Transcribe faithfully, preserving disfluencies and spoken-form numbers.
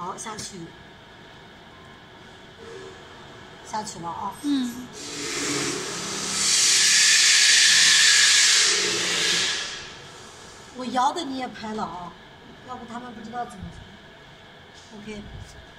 好，下去，下去了啊。 嗯。 我摇的你也拍了啊，要不他们不知道怎么说。OK。